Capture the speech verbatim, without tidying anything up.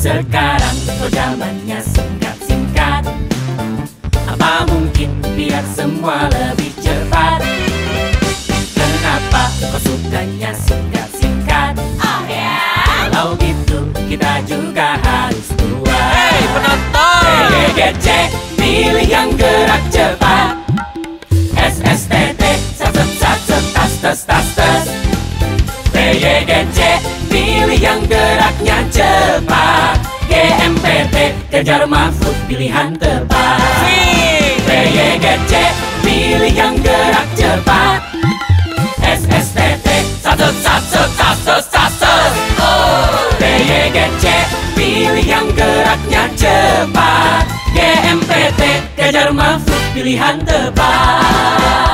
Sekarang kok zamannya singkat-singkat, apa mungkin biar semua lebih cepat? Kenapa kok sukanya singkat-singkat? Oh ya, kalau gitu kita juga harus kuat. Hei penonton, P Y G C pilih yang gerak cepat. S S T T satset satset tas tas tas tas. P Y G C pilih yang geraknya cepat. G M P T kejar Mahfud pilihan tepat. P Y G C pilih yang gerak cepat. S S T T satset satset satset satset. P Y G C pilih yang geraknya cepat. G M P T kejar Mahfud pilihan tepat.